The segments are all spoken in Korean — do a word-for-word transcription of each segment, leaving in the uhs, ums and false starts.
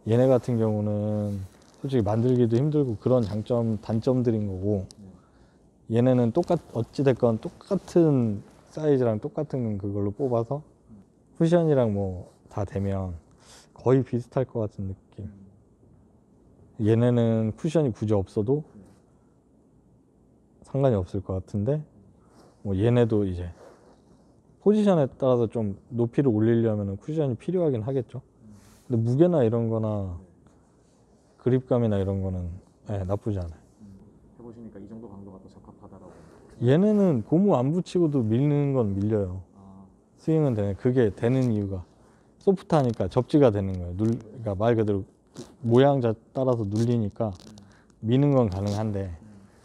얘네 같은 경우는 솔직히 만들기도 힘들고 그런 장점, 단점들인 거고, 얘네는 똑같, 어찌됐건 똑같은 사이즈랑 똑같은 그걸로 뽑아서 쿠션이랑 뭐 다 되면 거의 비슷할 것 같은 느낌. 얘네는 쿠션이 굳이 없어도 상관이 없을 것 같은데, 뭐 얘네도 이제 포지션에 따라서 좀 높이를 올리려면 쿠션이 필요하긴 하겠죠. 근데 무게나 이런 거나 그립감이나 이런 거는 네, 나쁘지 않아요. 해보시니까 이 정도 강도가 또 적합하다라고. 얘네는 고무 안 붙이고도 밀는 건 밀려요. 아, 스윙은 되네. 그게 되는 이유가 소프트하니까 접지가 되는 거예요. 눌, 그러니까 말 그대로 모양 자 따라서 눌리니까 미는 건 가능한데,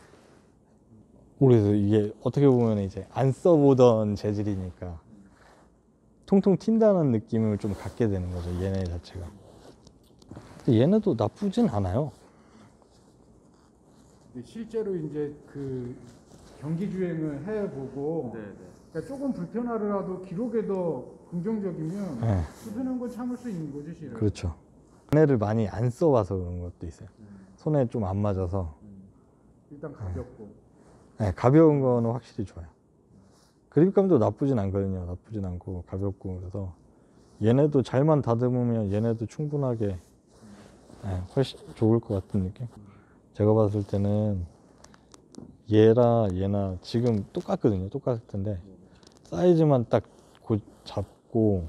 그래서 이게 어떻게 보면 이제 안 써보던 재질이니까 통통 튄다는 느낌을 좀 갖게 되는 거죠, 얘네 자체가. 근데 얘네도 나쁘진 않아요. 근데 실제로 이제 그 경기 주행을 해보고 네네. 그러니까 조금 불편하더라도 기록에 더 긍정적이면 네. 불편한 건 참을 수 있는 거지 실은. 그렇죠. 얘네를 많이 안 써봐서 그런 것도 있어요. 음, 손에 좀 안 맞아서. 음. 일단 가볍고. 네, 가벼운 거는 확실히 좋아요. 그립감도 나쁘진 않거든요. 나쁘진 않고 가볍고. 그래서 얘네도 잘만 다듬으면 얘네도 충분하게 네, 훨씬 좋을 것 같은 느낌. 제가 봤을 때는 얘라 얘나 지금 똑같거든요. 똑같을 텐데 사이즈만 딱 고 잡고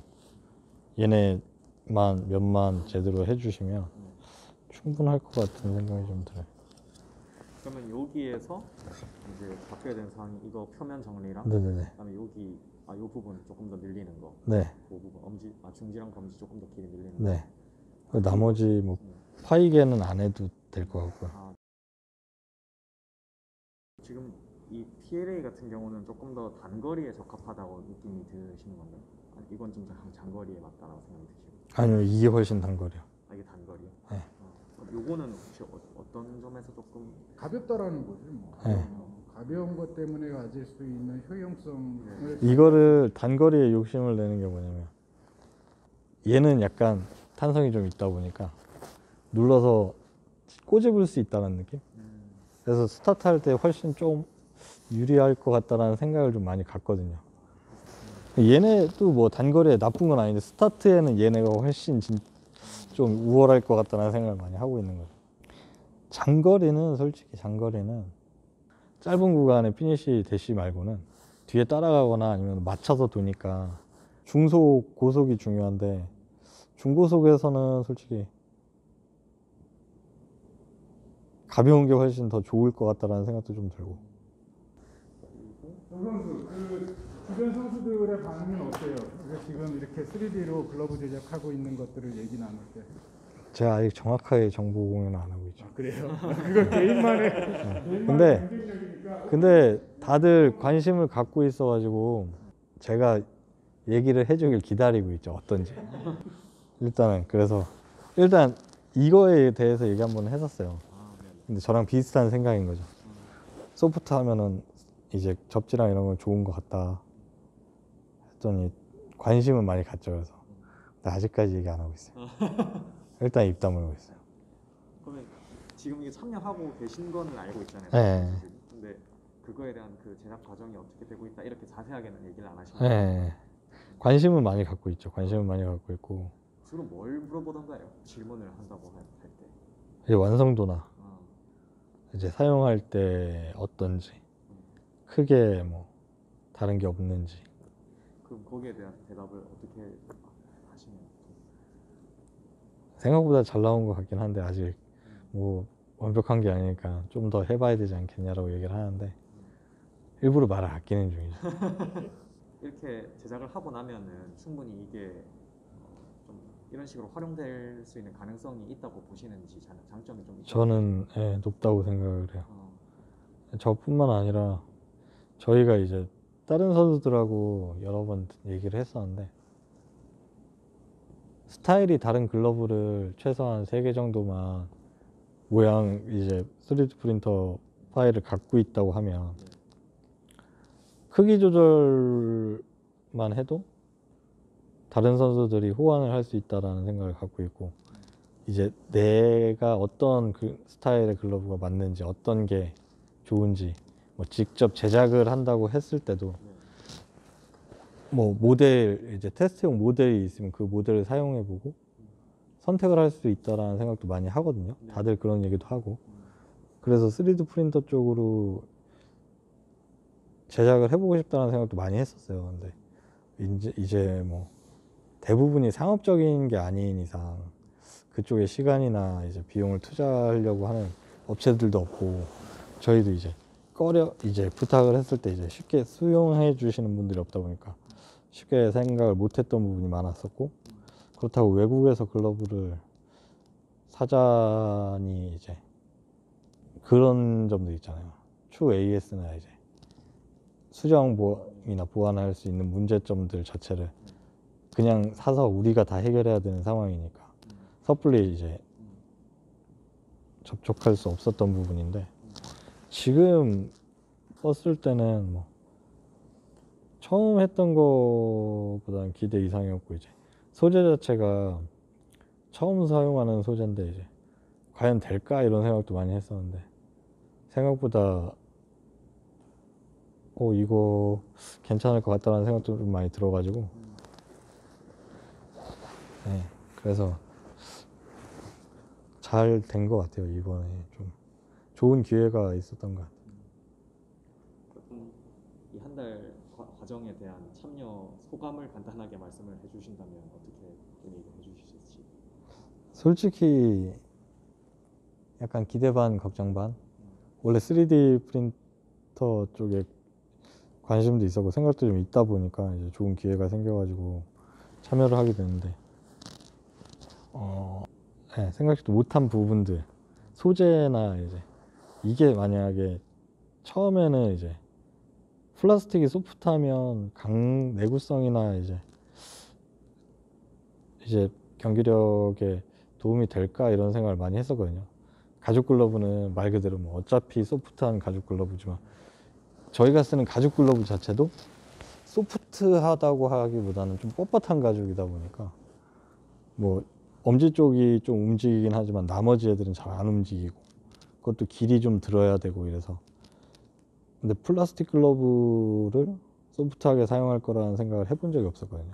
얘네만 몇만 제대로 해주시면 충분할 것 같은 생각이 좀 들어요. 그러면 여기에서 이제 바뀌어야 되는 사항이 이거 표면 정리랑 네네네. 그다음에 여기 아, 요 부분 조금 더 늘리는 거. 네. 그 부분 엄지, 아, 중지랑 검지 조금 더 길이 늘리는 거. 네. 그 나머지 뭐 파이게는 안 해도 될 것 같고요. 아, 지금 이 티엘에이 같은 경우는 조금 더 단거리에 적합하다고 느낌이 드시는 건가요? 아니, 이건 좀 장, 장거리에 맞다라고 생각이 드시고. 아니요, 이게 훨씬 단거리요. 아, 이게 단거리요? 네. 어, 요거는 혹시 어, 어떤 점에서 조금 가볍다라는 거지 뭐. 네. 어, 가벼운 것 때문에 가질 수 있는 효용성을 이거를 단거리에 욕심을 내는 게 뭐냐면 얘는 약간 탄성이 좀 있다 보니까 눌러서 꼬집을 수 있다는 느낌? 음, 그래서 스타트 할 때 훨씬 좀 유리할 것 같다라는 생각을 좀 많이 갖거든요. 얘네도 뭐 단거리에 나쁜 건 아닌데 스타트에는 얘네가 훨씬 진, 좀 우월할 것 같다는 생각을 많이 하고 있는 거죠. 장거리는 솔직히 장거리는 짧은 구간에 피니시 대시 말고는 뒤에 따라가거나 아니면 맞춰서 도니까 중속, 고속이 중요한데 중고속에서는 솔직히 가벼운 게 훨씬 더 좋을 것 같다라는 생각도 좀 들고. 정 선수 그 주변 선수들의 반응은 어때요? 우리가 지금 이렇게 쓰리디로 글러브 제작하고 있는 것들을 얘기 나눌 때. 제가 아직 정확하게 정보 공유는 안 하고 있죠. 아, 그래요? 그거 개인만의 개인만의 근데 경쟁력이니까. 근데 다들 관심을 갖고 있어가지고 제가 얘기를 해주길 기다리고 있죠. 어떤지. 일단은 그래서 일단 이거에 대해서 얘기 한번 했었어요. 아, 네. 근데 저랑 비슷한 생각인 거죠. 소프트 하면은 이제 접지랑 이런 건 좋은 것 같다 했더니 관심은 많이 갖죠. 그래서 근데 아직까지 얘기 안 하고 있어요. 일단 입 다물고 있어요. 그러면 지금 이게 참여하고 계신 거는 알고 있잖아요. 네. 근데 그거에 대한 그 제작 과정이 어떻게 되고 있다 이렇게 자세하게는 얘기를 안 하시는 거예요. 네. 관심은 많이 갖고 있죠. 관심은 많이 갖고 있고 주로 뭘 물어보던가요? 질문을 한다고 할 때. 이제 완성도나 아, 이제 사용할 때 어떤지 크게 뭐 다른 게 없는지 그럼 거기에 대한 대답을 어떻게 하시면? 생각보다 잘 나온 것 같긴 한데 아직 뭐 완벽한 게 아니니까 좀 더 해봐야 되지 않겠냐라고 얘기를 하는데 일부러 말을 아끼는 중이죠. 이렇게 제작을 하고 나면은 충분히 이게 어, 좀 이런 식으로 활용될 수 있는 가능성이 있다고 보시는지 장- 장점이 좀 있다고 저는 예, 높다고 생각을 해요. 어, 저뿐만 아니라 저희가 이제 다른 선수들하고 여러 번 얘기를 했었는데 스타일이 다른 글러브를 최소한 세 개 정도만 모양 이제 쓰리디 프린터 파일을 갖고 있다고 하면 크기 조절만 해도 다른 선수들이 호환을 할 수 있다라는 생각을 갖고 있고 이제 내가 어떤 그 스타일의 글러브가 맞는지 어떤 게 좋은지 뭐 직접 제작을 한다고 했을 때도 네. 뭐 모델 이제 테스트용 모델이 있으면 그 모델을 사용해 보고 선택을 할 수 있다라는 생각도 많이 하거든요. 네. 다들 그런 얘기도 하고. 음. 그래서 쓰리디 프린터 쪽으로 제작을 해보고 싶다는 생각도 많이 했었어요. 근데 이제, 이제 뭐 대부분이 상업적인 게 아닌 이상 그쪽에 시간이나 이제 비용을 투자하려고 하는 업체들도 없고, 저희도 이제 꺼려 이제 부탁을 했을 때 이제 쉽게 수용해 주시는 분들이 없다 보니까 쉽게 생각을 못 했던 부분이 많았었고, 그렇다고 외국에서 글러브를 사자니 이제 그런 점도 있잖아요. 추 에이에스나 이제 수정 보험이나 보완할 수 있는 문제점들 자체를 그냥 사서 우리가 다 해결해야 되는 상황이니까 섣불리 이제 접촉할 수 없었던 부분인데, 지금 썼을 때는 뭐 처음 했던 거보다는 기대 이상이었고, 이제 소재 자체가 처음 사용하는 소재인데 이제 과연 될까 이런 생각도 많이 했었는데, 생각보다 어 이거 괜찮을 것 같다는 생각도 좀 많이 들어가지고, 네, 그래서 잘 된 것 같아요. 이번에 좀 좋은 기회가 있었던 것 같아요. 조금 이 한 달 과정에 대한 참여 소감을 간단하게 말씀을 해주신다면 어떻게 얘기해 주실지. 솔직히 약간 기대 반 걱정 반. 원래 쓰리디 프린터 쪽에 관심도 있었고 생각도 좀 있다 보니까 이제 좋은 기회가 생겨가지고 참여를 하게 됐는데, 어, 네, 생각지도 못한 부분들, 소재나 이제 이게 만약에 처음에는 이제 플라스틱이 소프트하면 강 내구성이나 이제 이제 경기력에 도움이 될까 이런 생각을 많이 했었거든요. 가죽 글러브는 말 그대로 뭐 어차피 소프트한 가죽 글러브지만 저희가 쓰는 가죽 글러브 자체도 소프트하다고 하기보다는 좀 뻣뻣한 가죽이다 보니까 뭐 엄지 쪽이 좀 움직이긴 하지만 나머지 애들은 잘 안 움직이고, 그것도 길이 좀 들어야 되고 이래서. 근데 플라스틱 글러브를 소프트하게 사용할 거라는 생각을 해본 적이 없었거든요.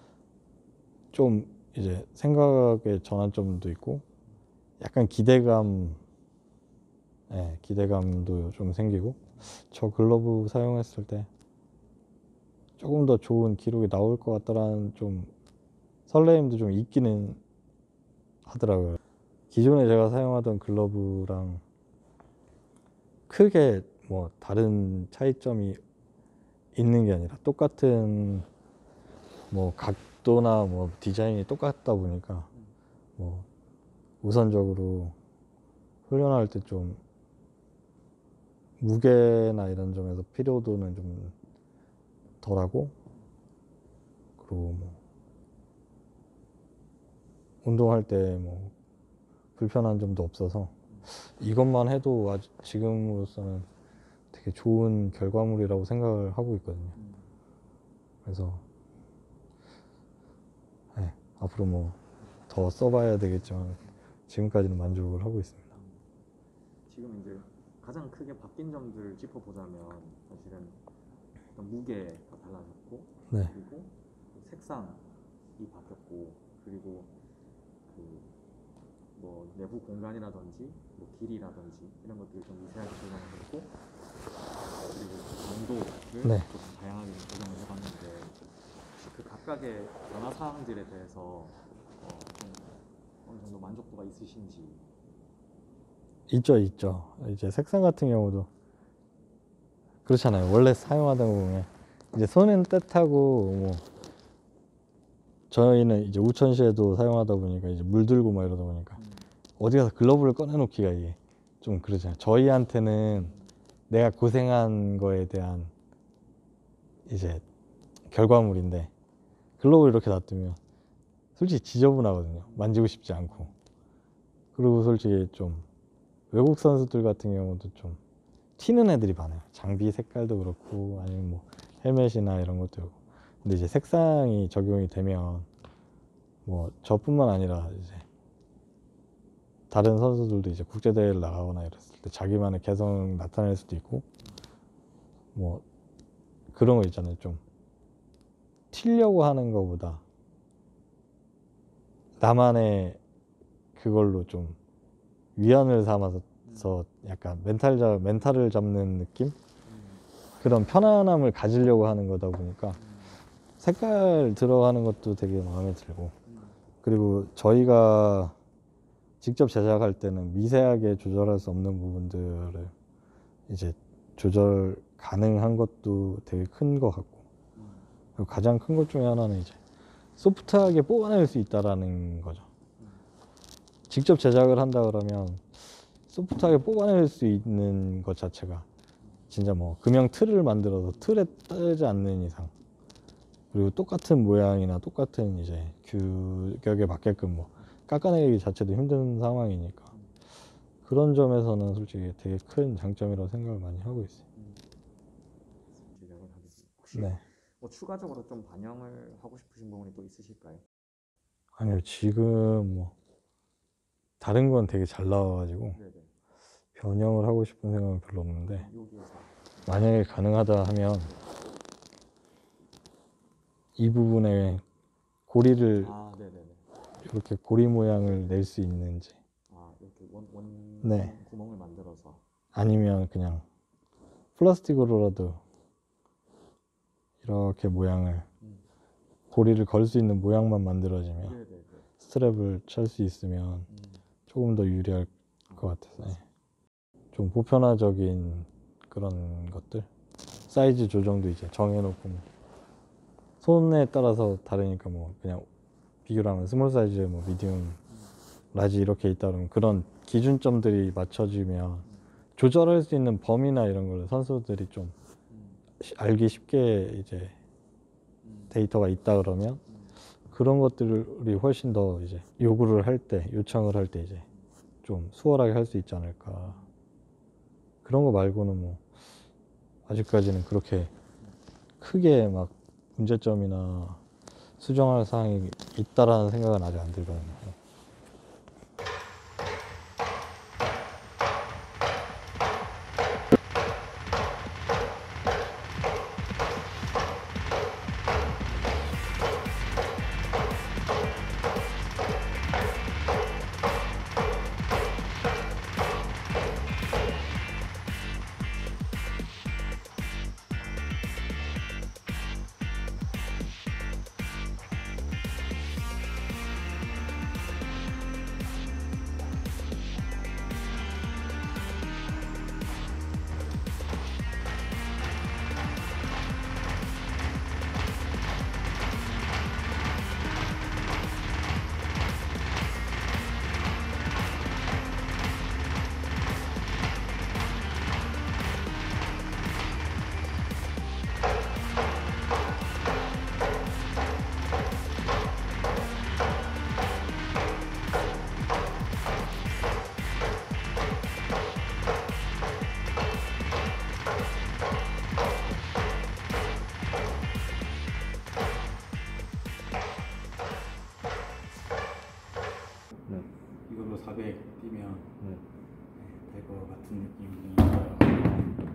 좀 이제 생각의 전환점도 있고 약간 기대감, 네, 기대감도 좀 생기고, 저 글러브 사용했을 때 조금 더 좋은 기록이 나올 것 같다라는 좀 설레임도 좀 있기는 하더라고요. 기존에 제가 사용하던 글러브랑 크게 뭐 다른 차이점이 있는 게 아니라 똑같은 뭐 각도나 뭐 디자인이 똑같다 보니까 뭐 우선적으로 훈련할 때 좀 무게나 이런 점에서 피로도는 좀 덜하고, 그리고 뭐 운동할 때 뭐 불편한 점도 없어서 이것만 해도 아직 지금으로서는 되게 좋은 결과물이라고 생각을 하고 있거든요. 그래서 네, 앞으로 뭐 더 써봐야 되겠지만 지금까지는 만족을 하고 있습니다. 지금 이제 가장 크게 바뀐 점들 짚어보자면 사실은 일단 무게가 달라졌고, 네. 그리고 색상이 바뀌었고, 그리고 그 뭐 내부 공간이라든지 뭐 길이라든지 이런 것들이 좀 미세하게 조정됐고, 그리고 강도를 네. 조금 다양하게 좀 조정을 해봤는데, 혹시 그 각각의 변화 사항들에 대해서 어, 좀 어느 정도 만족도가 있으신지. 있죠, 있죠. 이제 색상 같은 경우도 그렇잖아요. 원래 사용하던 거 보면 이제 손은 떼타고, 뭐 저희는 이제 우천시에도 사용하다 보니까 이제 물들고 막 이러다 보니까 음. 어디 가서 글러브를 꺼내놓기가 이게 좀 그러잖아요. 저희한테는 내가 고생한 거에 대한 이제 결과물인데, 글러브를 이렇게 놔두면 솔직히 지저분하거든요. 만지고 싶지 않고. 그리고 솔직히 좀 외국 선수들 같은 경우도 좀 튀는 애들이 많아요. 장비 색깔도 그렇고 아니면 뭐 헬멧이나 이런 것도 그렇고. 근데 이제 색상이 적용이 되면 뭐 저뿐만 아니라 이제 다른 선수들도 이제 국제 대회를 나가거나 이랬을 때 자기만의 개성 나타낼 수도 있고 뭐 그런 거 있잖아요. 좀 튀려고 하는 것보다 나만의 그걸로 좀 위안을 삼아서 약간 멘탈 잡 멘탈을 잡는 느낌? 그런 편안함을 가지려고 하는 거다 보니까 색깔 들어가는 것도 되게 마음에 들고, 그리고 저희가 직접 제작할 때는 미세하게 조절할 수 없는 부분들을 이제 조절 가능한 것도 되게 큰 것 같고, 그리고 가장 큰 것 중에 하나는 이제 소프트하게 뽑아낼 수 있다라는 거죠. 직접 제작을 한다 그러면 소프트하게 뽑아낼 수 있는 것 자체가 진짜 뭐 금형 틀을 만들어서 틀에 뜨지 않는 이상, 그리고 똑같은 모양이나 똑같은 이제 규격에 맞게끔 뭐 깎아내기 자체도 힘든 상황이니까 그런 점에서는 솔직히 되게 큰 장점이라고 생각을 많이 하고 있어요. 제작을 하겠습니다. 혹시 네. 뭐 추가적으로 좀 반영을 하고 싶으신 부분이 또 있으실까요? 아니요, 지금 뭐 다른 건 되게 잘 나와가지고 네네. 변형을 하고 싶은 생각은 별로 없는데, 여기에서 만약에 가능하다 하면 이 부분에 고리를 아 네네네. 이렇게 고리 모양을 낼 수 있는지, 아 이렇게 원, 원 네. 구멍을 만들어서 아니면 그냥 플라스틱으로라도 이렇게 모양을 음. 고리를 걸 수 있는 모양만 만들어지면 네네네. 스트랩을 찰 수 있으면 음. 조금 더 유리할 것 같아서, 네. 좀 보편화적인 그런 것들, 사이즈 조정도 이제 정해놓고 뭐 손에 따라서 다르니까 뭐 그냥 비교를 하면 스몰 사이즈, 뭐 미디움, 라지 이렇게 있다 그러면 그런 기준점들이 맞춰지면 조절할 수 있는 범위나 이런 걸 선수들이 좀 음. 시- 알기 쉽게 이제 음. 데이터가 있다 그러면 음. 그런 것들이 훨씬 더 이제 요구를 할 때, 요청을 할 때 이제 좀 수월하게 할 수 있지 않을까. 그런 거 말고는 뭐 아직까지는 그렇게 크게 막 문제점이나 수정할 사항이 있다라는 생각은 아직 안 들거든요. 네. 이걸로 사백 뛰면 네. 될 것 같은 느낌이 들어요.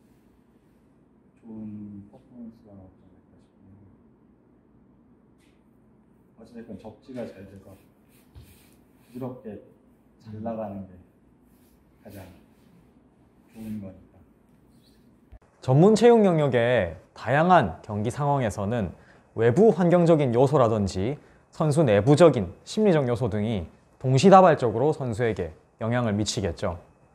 좋은 퍼포먼스가 나오지 않을까 싶네요. 어찌됐건 접지가 잘 돼서 부드럽게 잘 나가는 게 가장 좋은 거니까. 전문 체육 영역의 다양한 경기 상황에서는 외부 환경적인 요소라든지 선수 내부적인 심리적 요소 등이 동시다발적으로 선수에게 영향을 미치겠죠.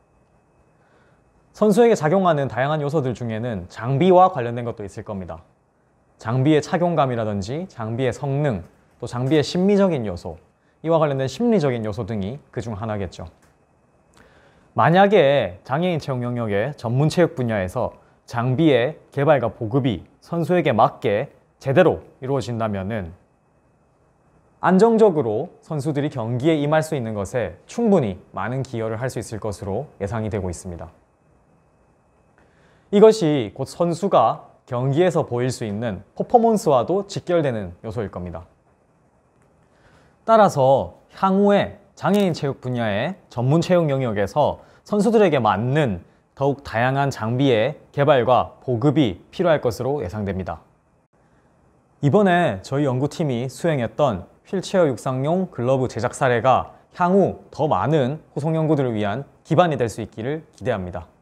선수에게 작용하는 다양한 요소들 중에는 장비와 관련된 것도 있을 겁니다. 장비의 착용감이라든지 장비의 성능, 또 장비의 심미적인 요소, 이와 관련된 심리적인 요소 등이 그중 하나겠죠. 만약에 장애인 체육 영역의 전문 체육 분야에서 장비의 개발과 보급이 선수에게 맞게 제대로 이루어진다면은 안정적으로 선수들이 경기에 임할 수 있는 것에 충분히 많은 기여를 할 수 있을 것으로 예상이 되고 있습니다. 이것이 곧 선수가 경기에서 보일 수 있는 퍼포먼스와도 직결되는 요소일 겁니다. 따라서 향후에 장애인 체육 분야의 전문 체육 영역에서 선수들에게 맞는 더욱 다양한 장비의 개발과 보급이 필요할 것으로 예상됩니다. 이번에 저희 연구팀이 수행했던 휠체어 육상용 글러브 제작 사례가 향후 더 많은 후속 연구들을 위한 기반이 될 수 있기를 기대합니다.